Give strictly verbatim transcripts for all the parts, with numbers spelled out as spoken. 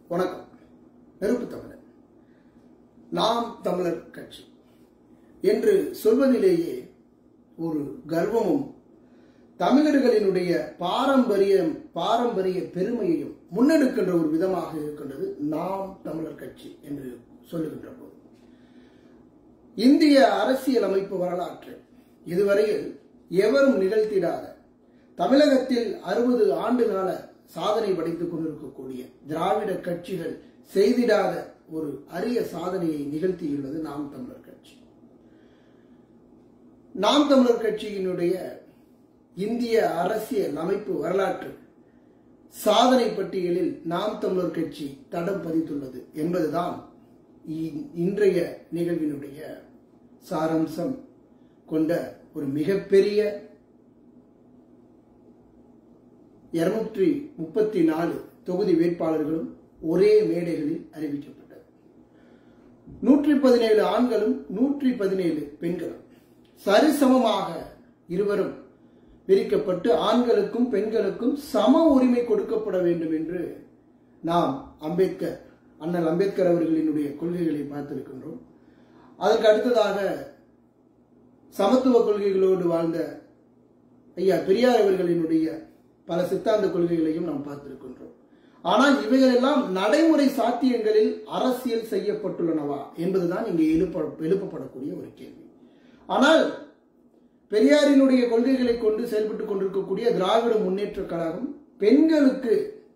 வணக்கம். நெருப்பு தமிழர், நாம் தமிழர் கட்சி என்று சொல்வதிலேயே ஒரு கர்வமும் தமிழர்களினுடைய பாரம்பரியம் பாரம்பரிய பெருமையையும் முன்னெடுக்கின்ற ஒரு விதமாக இருக்கின்றது நாம் தமிழர் கட்சி என்று சொல்லுகின்ற போது. இந்திய அரசியல் அமைப்பு வரலாற்று இதுவரையில் எவரும் நிகழ்த்திடாத, தமிழகத்தில் அறுபது ஆண்டுகால சாதனை படைத்துக் கொண்டிருக்கக்கூடிய திராவிட கட்சிகள் செய்திடாத ஒரு அரிய சாதனையை நிகழ்த்தியுள்ளது நாம் தமிழர் கட்சி. நாம் தமிழர் கட்சியினுடைய இந்திய அரசியல் அமைப்பு வரலாற்று சாதனை பட்டியலில் நாம் தமிழர் கட்சி தடம் பதித்துள்ளது என்பதுதான் இன்றைய நிகழ்வினுடைய சாராம்சம் கொண்ட ஒரு மிகப்பெரிய இருநூற்றி முப்பத்தி நாலு தொகுதி வேட்பாளர்களும் ஒரே மேடைகளில் அறிவிக்கப்பட்டது. நூற்றி பதினேழு ஆண்களும் நூற்றி பதினேழு பெண்களும் சரிசமமாக இருவரும் பிரிக்கப்பட்டு ஆண்களுக்கும் பெண்களுக்கும் சம உரிமை கொடுக்கப்பட வேண்டும் என்று நாம் அம்பேத்கர் அண்ணல் அம்பேத்கர் அவர்களினுடைய கொள்கைகளை பார்த்திருக்கின்றோம். அதற்கு அடுத்ததாக சமத்துவ கொள்கைகளோடு வாழ்ந்த ஐயா பெரியார் அவர்களினுடைய பல சித்தாந்த கொள்கைகளையும் நாம் பார்த்திருக்கின்றோம். ஆனால் இவைகளெல்லாம் நடைமுறை சாத்தியங்களில் அரசியல் செய்யப்பட்டுள்ளனவா என்பதுதான் இங்கே எழுப்ப எழுப்பப்படக்கூடிய ஒரு கேள்வி. ஆனால் பெரியாரினுடைய கொள்கைகளை கொண்டு செயல்பட்டுக் கொண்டிருக்கக்கூடிய திராவிட முன்னேற்ற கழகம் பெண்களுக்கு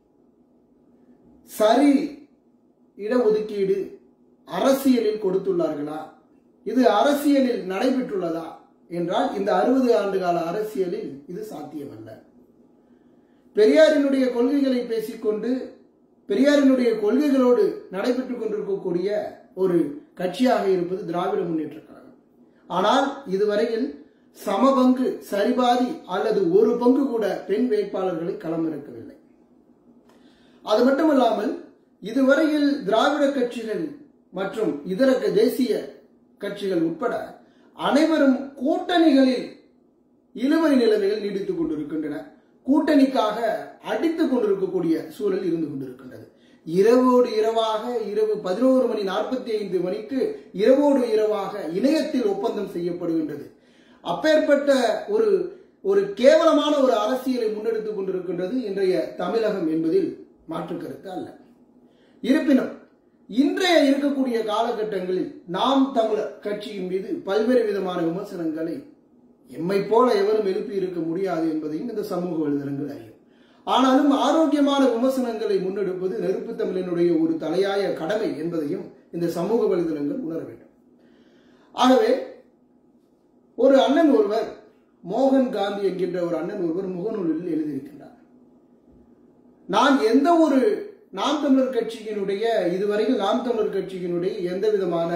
சரி இடஒதுக்கீடு அரசியலில் கொடுத்துள்ளார்களா, இது அரசியலில் நடைபெற்றுள்ளதா என்றால் இந்த அறுபது ஆண்டு கால அரசியலில் இது சாத்தியமல்ல. பெரியாரினுடைய கொள்கைகளை பேசிக்கொண்டு பெரியாரினுடைய கொள்கைகளோடு நடைபெற்றுக் கொண்டிருக்கக்கூடிய ஒரு கட்சியாக இருப்பது திராவிட முன்னேற்ற கழகம். ஆனால் இதுவரையில் சமபங்கு, சரிபாதி அல்லது ஒரு பங்கு கூட பெண் வேட்பாளர்களை களமிறக்கவில்லை. அது மட்டுமல்லாமல் இதுவரையில் திராவிட கட்சிகள் மற்றும் இதர தேசிய கட்சிகள் உட்பட அனைவரும் கூட்டணிகளில் இழுபறி நிலைமைகள் நீடித்துக் கொண்டிருக்கின்றன. கூட்டணிக்காக அடித்துக் கொண்டிருக்கக்கூடிய சூழல் இருந்து கொண்டிருக்கின்றது. இரவோடு இரவாக இரவு பதினோரு மணி நாற்பத்தி ஐந்து மணிக்கு இரவோடு இரவாக இணையத்தில் ஒப்பந்தம் செய்யப்படுகின்றது. அப்பேற்பட்ட ஒரு ஒரு கேவலமான ஒரு அரசியலை முன்னெடுத்துக் கொண்டிருக்கின்றது இன்றைய தமிழகம் என்பதில் மாற்று கருத்து அல்ல. இருப்பினும் இன்றைய இருக்கக்கூடிய காலகட்டங்களில் நாம் தமிழர் கட்சியின் மீது பல்வேறு விதமான விமர்சனங்களை எம்மை போல எவரும் எழுப்பி இருக்க முடியாது என்பதையும் இந்த சமூக வலைதளங்கள் அறியும். ஆனாலும் ஆரோக்கியமான விமர்சனங்களை முன்னெடுப்பது நெருப்பு தமிழனுடைய ஒரு தலையாய கடமை என்பதையும் இந்த சமூக வலைதளங்கள் உணர வேண்டும். ஆகவே ஒரு அண்ணன் ஒருவர், மோகன் காந்தி என்கின்ற ஒரு அண்ணன் ஒருவர் முகநூலில் எழுதியிருக்கின்றார். நான் எந்த ஒரு நாம் தமிழர் கட்சியினுடைய இதுவரையில் நாம் தமிழர் கட்சியினுடைய எந்த விதமான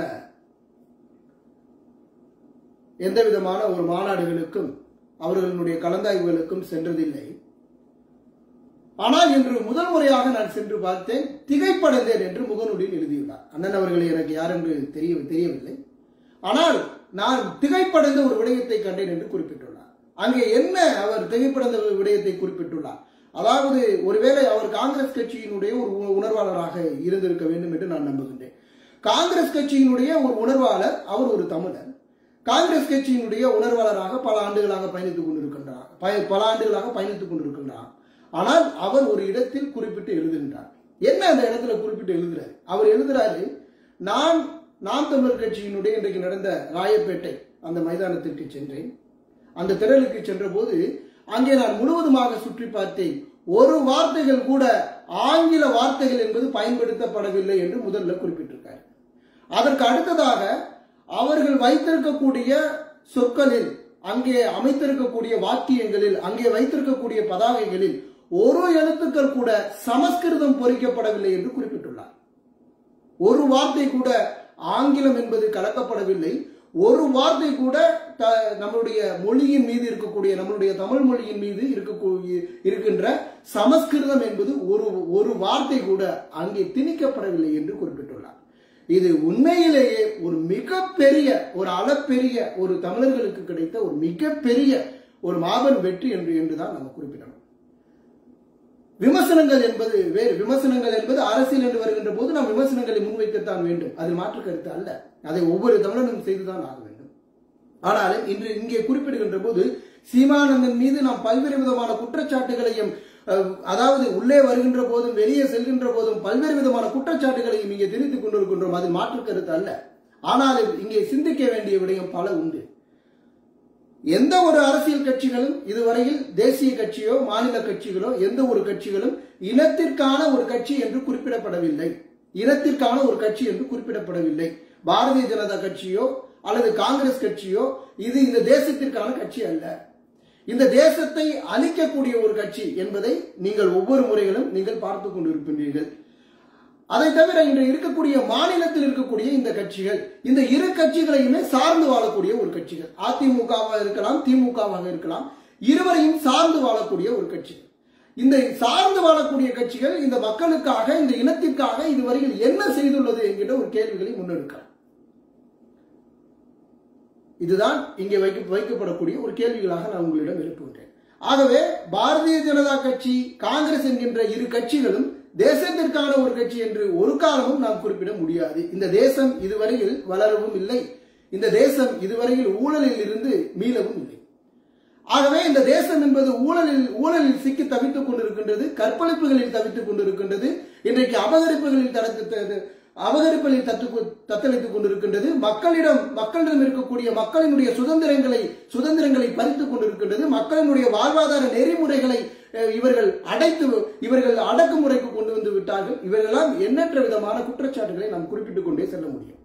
எந்த விதமான ஒரு மாநாடுகளுக்கும் அவர்களுடைய கலந்தாய்வுகளுக்கும் சென்றதில்லை. ஆனால் இன்று முதல் முறையாக நான் சென்று பார்த்தேன், திகைப்படைந்தேன் என்று முகநூலில் எழுதியுள்ளார். அண்ணன் அவர்களை எனக்கு யார் என்று தெரிய தெரியவில்லை. ஆனால் நான் திகைப்படைந்த ஒரு விடயத்தை கண்டேன் என்று குறிப்பிட்டுள்ளார். அங்கே என்ன அவர் திகைப்படைந்த விடயத்தை குறிப்பிட்டுள்ளார்? அதாவது ஒருவேளை அவர் காங்கிரஸ் கட்சியினுடைய ஒரு உணர்வாளராக இருந்திருக்க வேண்டும் என்று நான் நம்புகின்றேன். காங்கிரஸ் கட்சியினுடைய ஒரு உணர்வாளர், அவர் ஒரு தமிழர். காங்கிரஸ் கட்சியினுடைய உணர்வாளராக பல ஆண்டுகளாக பயணித்துக் கொண்டிருக்கின்றார் பல ஆண்டுகளாக பயணித்துக் கொண்டிருக்கின்றார் ஆனால் அவர் ஒரு இடத்தில் குறிப்பிட்டு எழுதுகின்றார். என்ன அந்த இடத்துல குறிப்பிட்டு எழுதுறாரு? அவர் எழுதுறாரு, நான் நாம் தமிழர் கட்சியினுடைய இன்றைக்கு நடந்த ராயப்பேட்டை அந்த மைதானத்திற்கு சென்றேன். அந்த திடலுக்கு சென்ற போது அங்கே நான் முழுவதுமாக சுற்றி பார்த்தேன். ஒரு வார்த்தைகள் கூட ஆங்கில வார்த்தைகள் என்பது பயன்படுத்தப்படவில்லை என்று முதல்ல குறிப்பிட்டிருக்காரு. அதற்கு அடுத்ததாக அவர்கள் வைத்திருக்கக்கூடிய சொற்களில், அங்கே அமைத்திருக்கக்கூடிய வாக்கியங்களில், அங்கே வைத்திருக்கக்கூடிய பதாகைகளில் ஒரு எழுத்துக்கள் கூட சமஸ்கிருதம் பொறிக்கப்படவில்லை என்று குறிப்பிட்டுள்ளார். ஒரு வார்த்தை கூட ஆங்கிலம் என்பது கலக்கப்படவில்லை. ஒரு வார்த்தை கூட நம்மளுடைய மொழியின் மீது இருக்கக்கூடிய நம்மளுடைய தமிழ் மொழியின் மீது இருக்கக்கூடிய இருக்கின்ற சமஸ்கிருதம் என்பது ஒரு ஒரு வார்த்தை கூட அங்கே திணிக்கப்படவில்லை என்று குறிப்பிட்டுள்ளார். இது உண்மையிலேயே ஒரு மிகப்பெரிய ஒரு அளப்பெரிய ஒரு தமிழர்களுக்கு கிடைத்த ஒரு மிகப்பெரிய ஒரு மாபெரும் வெற்றி என்று என்றுதான் நம்ம குறிப்பிடணும். விமர்சனங்கள் என்பது வேறு. விமர்சனங்கள் என்பது அரசியல் என்று வருகின்ற போது நாம் விமர்சனங்களை முன்வைக்கத்தான் வேண்டும், அதில் மாற்று கருத்து அல்ல. அதை ஒவ்வொரு தமிழனும் செய்துதான் ஆக வேண்டும். ஆனாலும் இன்று இங்கே குறிப்பிடுகின்ற போது சீமானந்தன் மீது நாம் பல்வேறு விதமான குற்றச்சாட்டுகளையும், அதாவது உள்ளே வருகின்ற போதும் வெளியே செல்கின்ற போதும் பல்வேறு விதமான குற்றச்சாட்டுகளையும் இங்கே தெரிவித்துக் கொண்டிருக்கின்றோம். அது மாற்று கருத்து அல்ல. ஆனாலும் இங்கே சிந்திக்க வேண்டிய விடயம் பல உண்டு. எந்த ஒரு அரசியல் கட்சிகளும் இதுவரையில் தேசிய கட்சியோ மாநில கட்சிகளோ எந்த ஒரு கட்சிகளும் இனத்திற்கான ஒரு கட்சி என்று குறிப்பிடப்படவில்லை. இனத்திற்கான ஒரு கட்சி என்று குறிப்பிடப்படவில்லை. பாரதிய ஜனதா கட்சியோ அல்லது காங்கிரஸ் கட்சியோ இது இந்த தேசத்திற்கான கட்சி அல்ல. இந்த தேசத்தை அழிக்கக்கூடிய ஒரு கட்சி என்பதை நீங்கள் ஒவ்வொரு முறைகளும் நீங்கள் பார்த்துக் கொண்டிருக்கின்றீர்கள். அதை தவிர இன்று இருக்கக்கூடிய மாநிலத்தில் இருக்கக்கூடிய இந்த கட்சிகள், இந்த இரு கட்சிகளையுமே சார்ந்து வாழக்கூடிய ஒரு கட்சிகள். அதிமுகவாக இருக்கலாம், திமுகவாக இருக்கலாம், இருவரையும் சார்ந்து வாழக்கூடிய ஒரு கட்சி. இந்த சார்ந்து வாழக்கூடிய கட்சிகள் இந்த மக்களுக்காக, இந்த இனத்திற்காக இதுவரையில் என்ன செய்துள்ளது என்கிற ஒரு கேள்விகளை முன்னெடுக்கலாம். இதுதான் இங்கே வைக்க வைக்கப்படக்கூடிய ஒரு கேள்விகளாக நான் உங்களிடம் எழுப்புகின்றேன். ஆகவே பாரதிய ஜனதா கட்சி, காங்கிரஸ் என்கின்ற இரு கட்சிகளும் தேசத்திற்கான ஒரு கட்சி என்று ஒரு காலமும் நாம் குறிப்பிட முடியாது. இந்த தேசம் இதுவரையில் வளரவும் இல்லை. இந்த தேசம் இதுவரையில் ஊழலில் இருந்து மீளவும் இல்லை. ஆகவே இந்த தேசம் என்பது ஊழலில் ஊழலில் சிக்கி தவித்துக் கொண்டிருக்கின்றது, கற்பழிப்புகளில் தவித்துக் கொண்டிருக்கின்றது, இன்றைக்கு அபகரிப்புகளில் தடுத்து அபகரிப்புகளில் தத்தளித்துக் கொண்டிருக்கின்றது, மக்களிடம் மக்களிடம் இருக்கக்கூடிய மக்களினுடைய சுதந்திரங்களை சுதந்திரங்களை பறித்துக் கொண்டிருக்கின்றது, மக்களினுடைய வாழ்வாதார நெறிமுறைகளை இவர்கள் அடைத்து இவர்கள் அடக்குமுறைக்கு கொண்டு வந்து விட்டார்கள். இவர்களெல்லாம் எண்ணற்ற விதமான குற்றச்சாட்டுகளை நாம் குறிப்பிட்டுக் கொண்டே செல்ல முடியும்.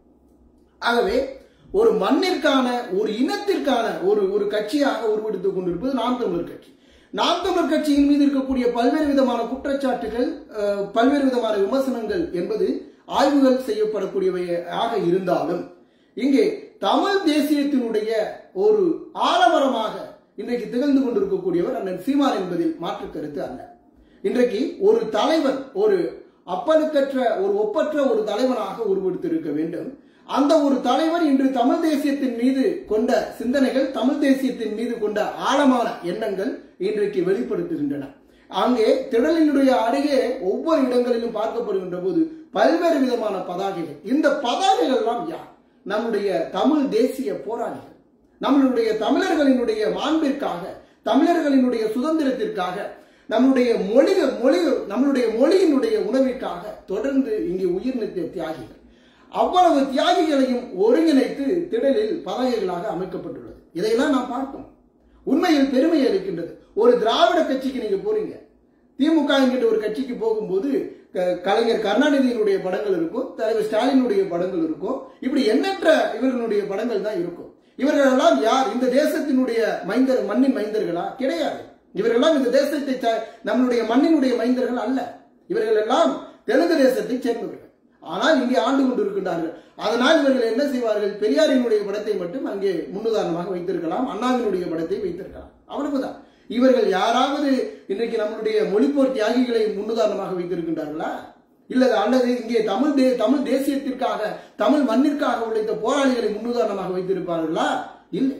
ஆகவே ஒரு மண்ணிற்கான, ஒரு இனத்திற்கான ஒரு ஒரு கட்சியாக உருவெடுத்துக் கொண்டிருப்பது நாம் தமிழர் கட்சி. நாம் தமிழர் கட்சியின் மீது இருக்கக்கூடிய பல்வேறு விதமான குற்றச்சாட்டுகள், பல்வேறு விதமான விமர்சனங்கள் என்பது ஆய்வுகள் செய்யப்படக்கூடியவையாக இருந்தாலும் இங்கே தமிழ் தேசியத்தினுடைய ஒரு ஆலமரமாக இன்றைக்கு திகழ்ந்து கொண்டிருக்கக்கூடியவர் அண்ணன் சீமான் என்பதில் மாற்று கருத்து அல்ல. இன்றைக்கு ஒரு தலைவன், ஒரு அப்பலுக்கற்ற ஒரு ஒப்பற்ற ஒரு தலைவனாக உருவெடுத்திருக்க வேண்டும். அந்த ஒரு தலைவர் இன்று தமிழ் தேசியத்தின் மீது கொண்ட சிந்தனைகள், தமிழ் தேசியத்தின் மீது கொண்ட ஆழமான எண்ணங்கள் இன்றைக்கு வெளிப்படுத்துகின்றன. அங்கே திடலினுடைய அருகே ஒவ்வொரு இடங்களிலும் பார்க்கப்படுகின்ற போது பல்வேறு விதமான பதாகைகள். இந்த பதாகைகள் எல்லாம் யார்? நம்முடைய தமிழ் தேசிய போராளிகள், நம்மளுடைய தமிழர்களினுடைய மாண்பிற்காக, தமிழர்களினுடைய சுதந்திரத்திற்காக, நம்முடைய மொழி மொழி நம்மளுடைய மொழியினுடைய உணவிற்காக தொடர்ந்து இங்கே உயிர் நீத்த தியாகிகள். அவ்வளவு தியாகிகளையும் ஒருங்கிணைத்து திடலில் பதாகைகளாக அமைக்கப்பட்டுள்ளது. இதையெல்லாம் நாம் பார்த்தோம். உண்மையில் பெருமை அளிக்கின்றது. ஒரு திராவிட கட்சிக்கு நீங்க போறீங்க, திமுக என்கின்ற ஒரு கட்சிக்கு போகும்போது கலைஞர் கருணாநிதியினுடைய படங்கள் இருக்கும், தலைவர் ஸ்டாலினுடைய படங்கள் இருக்கும், இப்படி எண்ணற்ற இவர்களுடைய படங்கள் தான் இருக்கும். இவர்கள் எல்லாம் யார்? இந்த தேசத்தினுடைய மைந்தர், மண்ணின் மைந்தர்களா? கிடையாது. இவர்கள் எல்லாம் இந்த தேசத்தை, நம்மளுடைய மண்ணினுடைய மைந்தர்கள் அல்ல. இவர்கள் எல்லாம் தெலுங்கு தேசத்தை சேர்ந்தவர்கள். ஆனால் இங்கே ஆண்டு கொண்டிருக்கின்றார்கள். அதனால் இவர்கள் என்ன செய்வார்கள்? பெரியாரினுடைய படத்தை மட்டும் அங்கே முன்னுதாரணமாக வைத்திருக்கலாம், அண்ணாவினுடைய படத்தை வைத்திருக்கலாம், அவ்வளவுதான். இவர்கள் யாராவது இன்றைக்கு நம்மளுடைய மொழிப்போர் தியாகிகளை முன்னுதாரணமாக வைத்திருக்கின்றார்களா? இல்ல அல்லது இங்கே தமிழ் தே தமிழ் தேசியத்திற்காக, தமிழ் மண்ணிற்காக உழைத்த போராளிகளை முன்னுதாரணமாக வைத்திருப்பார்களா? இல்லை.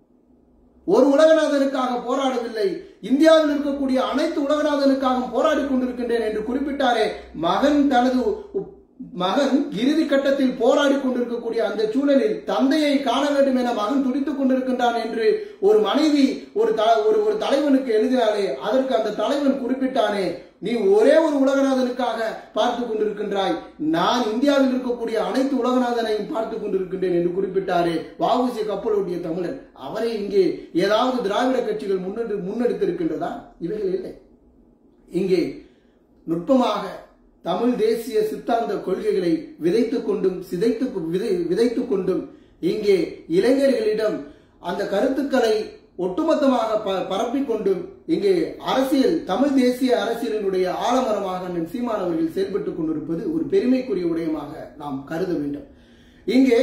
ஒரு உலகநாதனுக்காக போராடவில்லை, இந்தியாவில் இருக்கக்கூடிய அனைத்து உலகநாதனுக்காகவும் போராடி கொண்டிருக்கின்றேன் என்று குறிப்பிட்டாரே, மகன் தனது மகன் இறுதி கட்டத்தில் போராடி கொண்டிருக்கக்கூடிய அந்த சூழலில் தந்தையை காண வேண்டும் என மகன் துடித்துக் கொண்டிருக்கின்றான் என்று ஒரு மனைவி ஒரு ஒரு தலைவனுக்கு எழுதினாலே, அதற்கு அந்த தலைவன் குறிப்பிட்டானே, நீ ஒரே ஒரு உலகநாதனுக்காக பார்த்து கொண்டிருக்கின்றாய், நான் இந்தியாவில் இருக்கக்கூடிய அனைத்து உலகநாதனையும் பார்த்துக் கொண்டிருக்கின்றேன் என்று குறிப்பிட்டாரே வ.உ.சி. கப்பலோட்டிய தமிழன். அவரை இங்கே ஏதாவது திராவிட கட்சிகள் முன்னெடு முன்னெடுத்திருக்கின்றதா? இவைகள் இல்லை. இங்கே நுட்பமாக தமிழ் தேசிய சித்தாந்த கொள்கைகளை விதைத்துக் கொண்டும் சிதைத்து விதைத்துக் கொண்டும் இங்கே இளைஞர்களிடம் அந்த கருத்துக்களை ஒட்டுமொத்தமாக பரப்பிக் கொண்டும் இங்கே அரசியல், தமிழ் தேசிய அரசியலினுடைய ஆலமரமாக சீமான் அவர்கள் செயல்பட்டுக் கொண்டிருப்பது ஒரு பெருமைக்குரிய விடயமாக நாம் கருத வேண்டும். இங்கே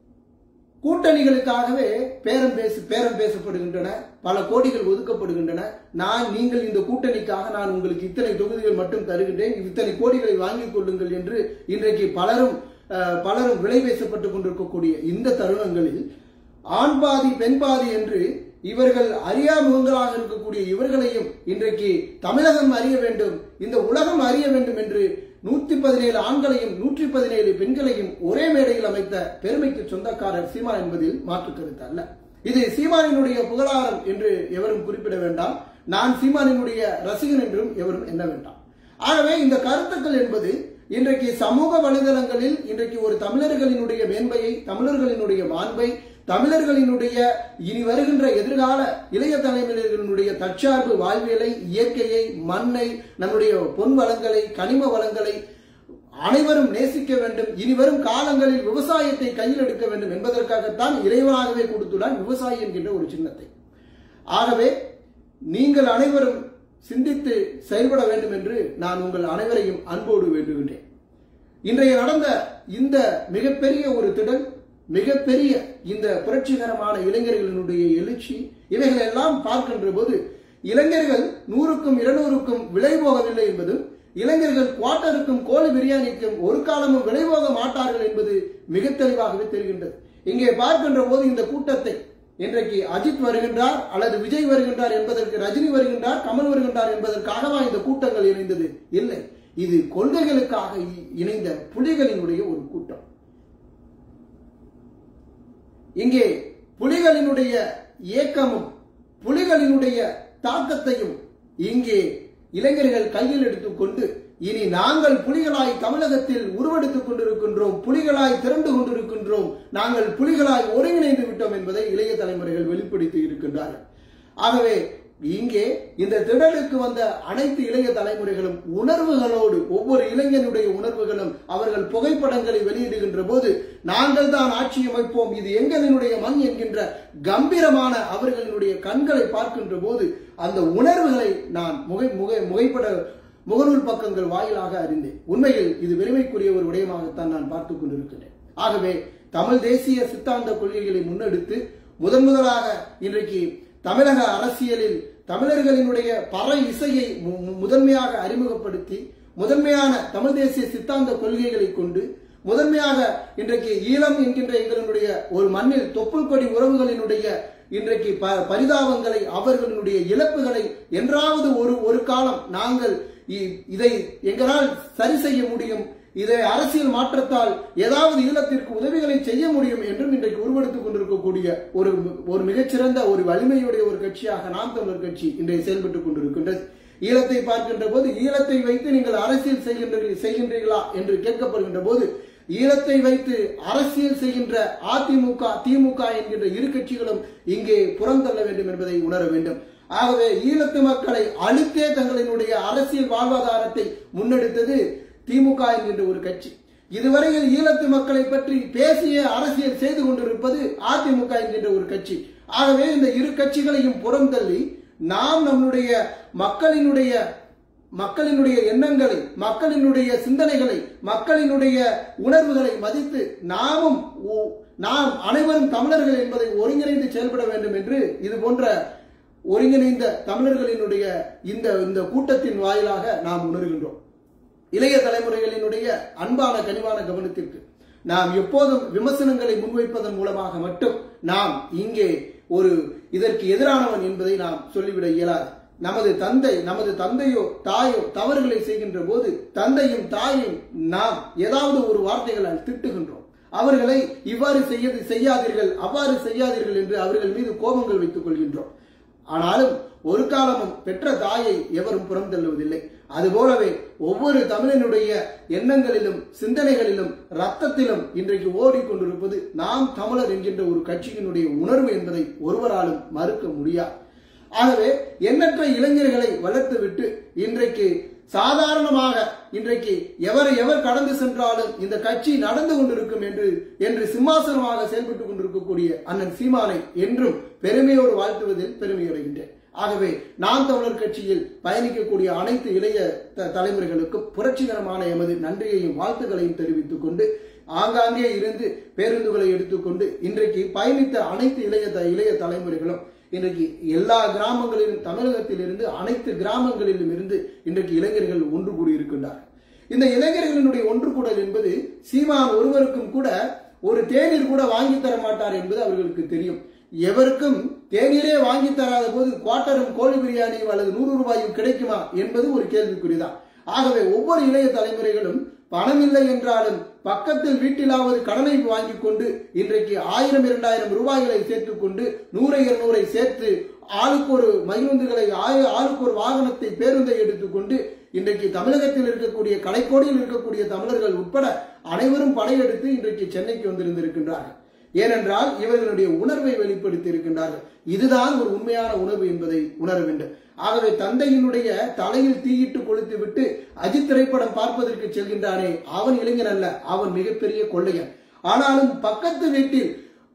கூட்டணிகளுக்காகவே பேரம் பேசு பேரம் பேசப்படுகின்றன, பல கோடிகள் ஒதுக்கப்படுகின்றன. நான் நீங்கள் இந்த கூட்டணிக்காக நான் உங்களுக்கு இத்தனை தொகுதிகள் மட்டும் தருகின்றேன், இத்தனை கோடிகளை வாங்கிக் கொள்ளுங்கள் என்று இன்றைக்கு பலரும் பலரும் விலை பேசப்பட்டுக் கொண்டிருக்கக்கூடிய இந்த தருணங்களில் ஆண் பாதி பெண் பாதி என்று இவர்கள் அறியாமுகங்களாக இருக்கக்கூடிய இவர்களையும் இன்றைக்கு தமிழகம் அறிய வேண்டும், இந்த உலகம் அறிய வேண்டும் என்று நூற்றி பதினேழு ஆண்களையும் நூற்றி பதினேழு பெண்களையும் ஒரே மேடையில் அமைத்த பெருமைக்கு சொந்தக்காரர் சீமான் என்பதில் மாற்று கருத்து அல்ல. இது சீமானினுடைய புகழாரம் என்று எவரும் குறிப்பிட வேண்டாம். நான் சீமானினுடைய ரசிகன் என்றும் எவரும் எண்ண வேண்டாம். ஆகவே இந்த கருத்துக்கள் என்பது இன்றைக்கு சமூக வலைதளங்களில் இன்றைக்கு ஒரு தமிழர்களினுடைய மேன்மையை, தமிழர்களினுடைய மாண்பை, தமிழர்களினுடைய இனி வருகின்ற எதிர்கால இளைய தலைமுறைகளினுடைய தற்சார்பு வாழ்வியலை, இயற்கையை, மண்ணை, நம்முடைய பொன் வளங்களை, கனிம வளங்களை அனைவரும் நேசிக்க வேண்டும், இனி வரும் காலங்களில் விவசாயத்தை கையில் எடுக்க வேண்டும் என்பதற்காகத்தான் இறைவனாகவே கொடுத்துள்ளான் விவசாயி என்கின்ற ஒரு சின்னத்தை. ஆகவே நீங்கள் அனைவரும் சிந்தித்து செயல்பட வேண்டும் என்று நான் உங்கள் அனைவரையும் அன்போடு வேண்டுகின்றேன். இன்றைய நடந்த இந்த மிகப்பெரிய ஒரு திடல், மிகப்பெரிய இந்த புரட்சிகரமான இளைஞர்களினுடைய எழுச்சி, இவைகள் எல்லாம் பார்க்கின்ற போது இளைஞர்கள் நூறுக்கும் இருநூறுக்கும் விலை போகவில்லை என்பதும், இளைஞர்கள் குவார்ட்டருக்கும் கோழி பிரியாணிக்கும் ஒரு காலமும் விலை போக மாட்டார்கள் என்பது மிக தெளிவாகவே தெரிகின்றது. இங்கே பார்க்கின்ற போது இந்த கூட்டத்தை இன்றைக்கு அஜித் வருகின்றார் அல்லது விஜய் வருகின்றார் என்பதற்கு, ரஜினி வருகின்றார், கமல் வருகின்றார் என்பதற்காகவா இந்த கூட்டங்கள் இணைந்தது? இல்லை, இது கொள்கைகளுக்காக இணைந்த புலிகளினுடைய ஒரு கூட்டம். இங்கே புலிகளினுடைய இயக்கமும் புலிகளினுடைய தாக்கத்தையும் இங்கே இளைஞர்கள் கையில் எடுத்துக்கொண்டு இனி நாங்கள் புலிகளாய் தமிழகத்தில் உருவெடுத்துக் கொண்டிருக்கின்றோம், புலிகளாய் திரண்டு கொண்டிருக்கின்றோம், நாங்கள் புலிகளாய் ஒருங்கிணைந்து விட்டோம் என்பதை இளைய தலைமுறைகள் வெளிப்படுத்தி இருக்கின்றார்கள். ஆகவே இங்கே இந்த திடலுக்கு வந்த அனைத்து இளைய தலைமுறைகளும் உணர்வுகளோடு, ஒவ்வொரு இளைஞனுடைய உணர்வுகளும் அவர்கள் புகைப்படங்களை வெளியிடுகின்ற போது நாங்கள் தான் ஆட்சி அமைப்போம், இது எங்களினுடைய மண் என்கின்ற கம்பீரமான அவர்களினுடைய கண்களை பார்க்கின்ற போது அந்த உணர்வுகளை நான் முகை முகை முகைப்பட முகநூல் பக்கங்கள் வாயிலாக அறிந்தேன். உண்மையில் இது பெருமைக்குரிய ஒரு விடயமாகத்தான் நான் பார்த்துக் கொண்டிருக்கிறேன். ஆகவே தமிழ் தேசிய சித்தாந்த கொள்கைகளை முன்னெடுத்து முதன் முதலாக இன்றைக்கு தமிழக அரசியலில் தமிழர்களினுடைய பறை இசையை முதன்மையாக அறிமுகப்படுத்தி, முதன்மையான தமிழ் தேசிய சித்தாந்த கொள்கைகளை கொண்டு முதன்மையாக இன்றைக்கு ஈழம் என்கின்ற எங்களுடைய ஒரு மண்ணில் தொப்புள் கொடி உறவுகளினுடைய இன்றைக்கு பரிதாபங்களை, அவர்களுடைய இழப்புகளை என்றாவது ஒரு ஒரு காலம் நாங்கள் இதை எங்களால் சரி செய்ய முடியும், இதை அரசியல் மாற்றத்தால் ஏதாவது ஈழத்திற்கு உதவிகளை செய்ய முடியும் என்றும் இன்றைக்கு உருவெடுத்துக் கொண்டிருக்கக்கூடிய ஒரு ஒரு மிகச்சிறந்த ஒரு வலிமையுடைய ஒரு கட்சியாக நாம் தமிழர் கட்சி இன்றைய செயல்பட்டுக் கொண்டிருக்கின்றது. ஈழத்தை பார்க்கின்ற போது ஈழத்தை வைத்து நீங்கள் அரசியல் செய்கின்றீர்கள் செய்கின்றீர்களா என்று கேட்கப்படுகின்ற போது ஈழத்தை வைத்து அரசியல் செய்கின்ற அதிமுக, திமுக என்கின்ற இரு கட்சிகளும் இங்கே புறந்தள்ள வேண்டும் என்பதை உணர வேண்டும். ஆகவே ஈழத்து மக்களை அழித்தே தங்களினுடைய அரசியல் வாழ்வாதாரத்தை முன்னெடுத்தது திமுக என்கின்ற ஒரு கட்சி. இதுவரையில் ஈழத்து மக்களை பற்றி பேசிய அரசியல் செய்து கொண்டிருப்பது அதிமுக என்கின்ற ஒரு கட்சி. ஆகவே இந்த இரு கட்சிகளையும் புறம் தள்ளி நாம் நம்முடைய மக்களினுடைய மக்களினுடைய எண்ணங்களை, மக்களினுடைய சிந்தனைகளை, மக்களினுடைய உணர்வுகளை மதித்து நாமும் நாம் அனைவரும் தமிழர்கள் என்பதை ஒருங்கிணைந்து செயல்பட வேண்டும் என்று இது போன்ற ஒருங்கிணைந்த தமிழர்களினுடைய இந்த இந்த கூட்டத்தின் வாயிலாக நாம் உணர்கின்றோம். இளைய தலைமுறைகளினுடைய அன்பான கனிவான கவனத்திற்கு நாம் எப்போதும் விமர்சனங்களை முன்வைப்பதன் மூலமாக மட்டும் நாம் இங்கே ஒரு இதற்கு எதிரானவன் என்பதை நாம் சொல்லிவிட இயலாது. நமது தந்தை நமது தந்தையோ தாயோ தவறுகளை செய்கின்ற போது தந்தையும் தாயும் நாம் ஏதாவது ஒரு வார்த்தைகளால் திட்டுகின்றோம். அவர்களை இவ்வாறு செய்ய செய்யாதீர்கள், அவ்வாறு செய்யாதீர்கள் என்று அவர்கள் மீது கோபங்கள் வைத்துக் கொள்கின்றோம். ஆனாலும் ஒரு காலமும் பெற்ற தாயை எவரும் புறம் தள்ளுவதில்லை. அதுபோலவே ஒவ்வொரு தமிழனுடைய எண்ணங்களிலும் சிந்தனைகளிலும் ரத்தத்திலும் இன்றைக்கு ஓடிக்கொண்டிருப்பது நாம் தமிழர் என்கின்ற ஒரு கட்சியினுடைய உணர்வு என்பதை ஒருவராலும் மறுக்க முடியாது. ஆகவே எண்ணற்ற இளைஞர்களை வளர்த்துவிட்டு இன்றைக்கு சாதாரணமாக இன்றைக்கு எவர் எவர் கடந்து சென்றாலும் இந்த கட்சி நடந்து கொண்டிருக்கும் என்று என்று சிம்மாசனமாக செயல்பட்டுக் கொண்டிருக்கக்கூடிய அண்ணன் சீமானை என்றும் பெருமையோடு வாழ்த்துவதில் பெருமையடைகின்றேன். ஆகவே நாம் தமிழர் கட்சியில் பயணிக்கக்கூடிய அனைத்து இளைய தலைமுறைகளுக்கும் புரட்சிகரமான எமது நன்றியையும் வாழ்த்துக்களையும் தெரிவித்துக் கொண்டு, ஆங்காங்கே இருந்து பேருந்துகளை எடுத்துக்கொண்டு இன்றைக்கு பயணித்த அனைத்து இளைய இளைய தலைமுறைகளும் இன்றைக்கு எல்லா கிராமங்களிலும் தமிழகத்தில் இருந்து அனைத்து கிராமங்களிலும் இருந்து இன்றைக்கு இளைஞர்கள் ஒன்று கூடி இருக்கின்றார். இந்த இளைஞர்களினுடைய ஒன்று கூடல் என்பது சீமான் ஒருவருக்கும் கூட ஒரு தேநீர் கூட வாங்கி தர மாட்டார் என்பது அவர்களுக்கு தெரியும். எவருக்கும் தேநீரே வாங்கி தராத போது குவார்ட்டரும் கோழி பிரியாணியும் அல்லது நூறு ரூபாயும் கிடைக்குமா என்பது ஒரு கேள்விக்குறிதான். ஆகவே ஒவ்வொரு இளைய தலைமுறைகளும் பணம் இல்லை என்றாலும் பக்கத்தில் வீட்டிலாவது கடனை வாங்கி கொண்டு இன்றைக்கு ஆயிரம் இரண்டாயிரம் ரூபாய்களை சேர்த்துக் கொண்டு நூறை இருநூறை சேர்த்து ஆளுக்கு ஒரு மகிழுந்துகளை ஆளுக்கு ஒரு வாகனத்தை பேருந்தை எடுத்துக்கொண்டு இன்றைக்கு தமிழகத்தில் இருக்கக்கூடிய கடைக்கோடியில் இருக்கக்கூடிய தமிழர்கள் உட்பட அனைவரும் படையெடுத்து இன்றைக்கு சென்னைக்கு வந்திருந்திருக்கின்றார்கள். ஏனென்றால் இவர்களுடைய உணர்வை வெளிப்படுத்தி இருக்கின்றார்கள். இதுதான் ஒரு உண்மையான உணர்வு என்பதை உணர வேண்டும். ஆகவே தந்தையினுடைய தலையில் தீயிட்டு கொளுத்து விட்டு அஜித் திரைப்படம் பார்ப்பதற்கு செல்கின்றானே அவன் இளைஞன் அல்ல, அவன் மிகப்பெரிய கொள்ளையன். ஆனாலும் பக்கத்து வீட்டில்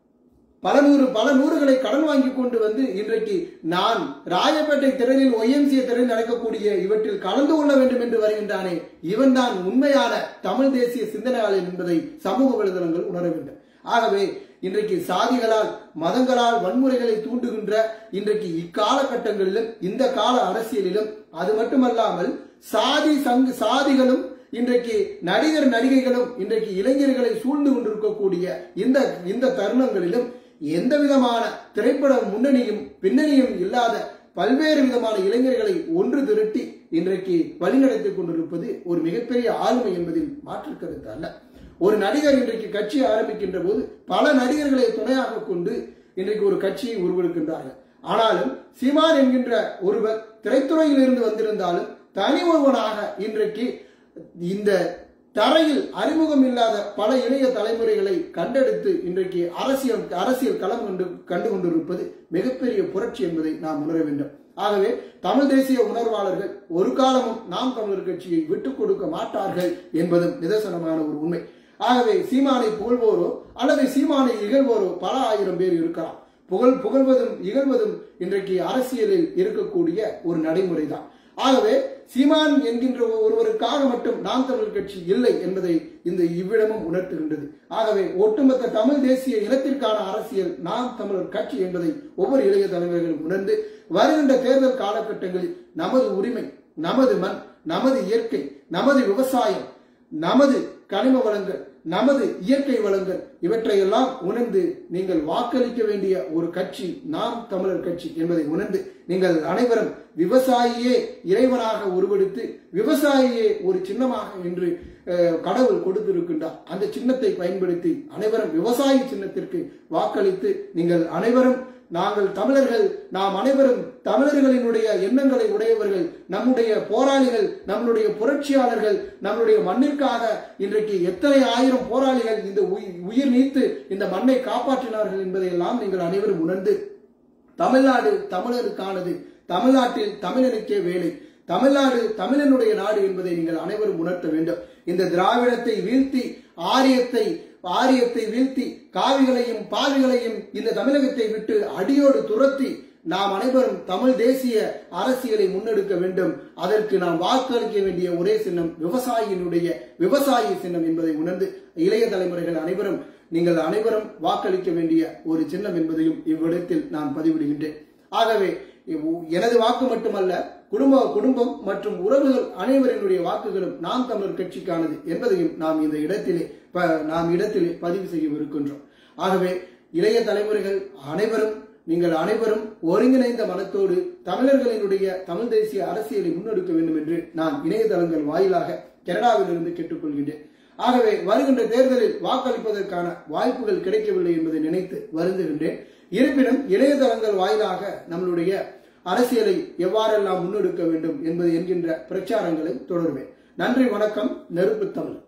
பல நூறு பல நூறுகளை கடன் வாங்கி கொண்டு வந்து இன்றைக்கு நான் ராயப்பேட்டை திறனில் ஒய்எம்சிஏ திறனில் நடக்கக்கூடிய இவற்றில் கலந்து கொள்ள வேண்டும் என்று வருகின்றானே இவன் தான் உண்மையான தமிழ் தேசிய சிந்தனையாளன் என்பதை சமூக வலைதளங்கள் உணர வேண்டும். ஆகவே இன்றைக்கு சாதிகளால் மதங்களால் வன்முறைகளை தூண்டுகின்ற இன்றைக்கு இக்காலகட்டங்களிலும் இந்த கால அரசியலிலும் அது மட்டுமல்லாமல் சாதி சங்கு சாதிகளும் இன்றைக்கு நடிகர் நடிகைகளும் இன்றைக்கு இளைஞர்களை சூழ்ந்து கொண்டிருக்கக்கூடிய இந்த இந்த தருணங்களிலும் எந்த விதமான திரைப்பட முன்னணியும் பின்னணியும் இல்லாத பல்வேறு விதமான இளைஞர்களை ஒன்று திரட்டி இன்றைக்கு வழிநடத்திக் கொண்டிருப்பது ஒரு மிகப்பெரிய ஆளுமை என்பதில் மாற்று கருத்து அல்ல. ஒரு நடிகர் இன்றைக்கு கட்சி ஆரம்பிக்கின்ற போது பல நடிகர்களை துணையாக கொண்டு இன்றைக்கு ஒரு கட்சியை உருவெடுக்கின்றார்கள். ஆனாலும் சீமான் என்கின்ற ஒருவர் திரைத்துறையில் இருந்து வந்திருந்தாலும் தனி ஒருவனாக இன்றைக்கு இந்த தரையில் அறிமுகம் இல்லாத பல இளைய தலைமுறைகளை கண்டெடுத்து இன்றைக்கு அரசியல் அரசியல் களம் கண்டு கண்டு கொண்டிருப்பது மிகப்பெரிய புரட்சி என்பதை நாம் உணர வேண்டும். ஆகவே தமிழ் தேசிய உணர்வாளர்கள் ஒரு காலமும் நாம் தமிழர் கட்சியை விட்டுக் கொடுக்க மாட்டார்கள் என்பதும் நிதர்சனமான ஒரு உண்மை. ஆகவே சீமானை புகழ்வோரோ அல்லது சீமானை இகழ்வோரோ பல ஆயிரம் பேர் இருக்கலாம். புகழ் புகழ்வதும் இகழ்வதும் இன்றைக்கு அரசியலில் இருக்கக்கூடிய ஒரு நடைமுறை தான். ஆகவே சீமான் என்கின்ற ஒருவருக்காக மட்டும் நாம் தமிழர் கட்சி இல்லை என்பதை இந்த இவ்விடமும் உணர்த்துகின்றது. ஆகவே ஒட்டுமொத்த தமிழ் தேசிய இனத்திற்கான அரசியல் நாம் தமிழர் கட்சி என்பதை ஒவ்வொரு இளைய தலைவர்களும் உணர்ந்து வருகின்ற தேர்தல் காலகட்டங்களில் நமது உரிமை, நமது மண், நமது இயற்கை, நமது விவசாயம், நமது கனிம வளங்கள், நமது இயற்கை வளங்கள் இவற்றையெல்லாம் உணர்ந்து நீங்கள் வாக்களிக்க வேண்டிய ஒரு கட்சி நாம் தமிழர் கட்சி என்பதை உணர்ந்து நீங்கள் அனைவரும் விவசாயியே இறைவனாக உருவெடுத்து விவசாயியே ஒரு சின்னமாக என்று கடவுள் கொடுத்திருக்கின்றார். அந்த சின்னத்தை பயன்படுத்தி அனைவரும் விவசாயி சின்னத்திற்கு வாக்களித்து நீங்கள் அனைவரும் நாங்கள் தமிழர்கள், நாம் அனைவரும் தமிழர்களினுடைய எண்ணங்களை உடையவர்கள், நம்முடைய போராளிகள், நம்முடைய புரட்சியாளர்கள், நம்முடைய மண்ணிற்காக இன்றைக்கு எத்தனை ஆயிரம் போராளிகள் இந்த உயிர் நீத்து இந்த மண்ணை காப்பாற்றினார்கள் என்பதையெல்லாம் நீங்கள் அனைவரும் உணர்ந்து தமிழ்நாடு தமிழருக்கானது, தமிழ்நாட்டில் தமிழனுக்கே வேலை, தமிழ்நாடு தமிழனுடைய நாடு என்பதை நீங்கள் அனைவரும் உணர்த்த வேண்டும். இந்த திராவிடத்தை வீழ்த்தி ஆரியத்தை ஆரியத்தை வீழ்த்தி காவிகளையும் பாவிகளையும் இந்த தமிழகத்தை விட்டு அடியோடு துரத்தி நாம் அனைவரும் தமிழ் தேசிய அரசியலை முன்னெடுக்க வேண்டும். அதற்கு நாம் வாக்களிக்க வேண்டிய ஒரே சின்னம் விவசாயியினுடைய விவசாயி சின்னம் என்பதை உணர்ந்து இளைய தலைமுறைகள் அனைவரும் நீங்கள் அனைவரும் வாக்களிக்க வேண்டிய ஒரு சின்னம் என்பதையும் இவ்விடத்தில் நான் பதிவிடுகின்றேன். ஆகவே எனது வாக்கு மட்டுமல்ல, குடும்ப குடும்பம் மற்றும் உறவுகள் அனைவரினுடைய வாக்குகளும் நாம் தமிழர் கட்சிக்கானது என்பதையும் நாம் இந்த இடத்திலே நாம் இடத்திலே பதிவு செய்யவிருக்கின்றோம். ஆகவே இளைய தலைமுறைகள் அனைவரும் நீங்கள் அனைவரும் ஒருங்கிணைந்த மனத்தோடு தமிழர்களினுடைய தமிழ் தேசிய அரசியலை முன்னெடுக்க வேண்டும் என்று நான் இணையதளங்கள் வாயிலாக கனடாவிலிருந்து கேட்டுக்கொள்கின்றேன். ஆகவே வருகின்ற தேர்தலில் வாக்களிப்பதற்கான வாய்ப்புகள் கிடைக்கவில்லை என்பதை நினைத்து வருந்துகின்றேன். இருப்பினும் இணையதளங்கள் வாயிலாக நம்மளுடைய அரசியலை எவ்வாறெல்லாம் முன்னெடுக்க வேண்டும் என்பது என்கின்ற பிரச்சாரங்களை தொடர்வேன். நன்றி, வணக்கம். நெருப்பு தமிழ்.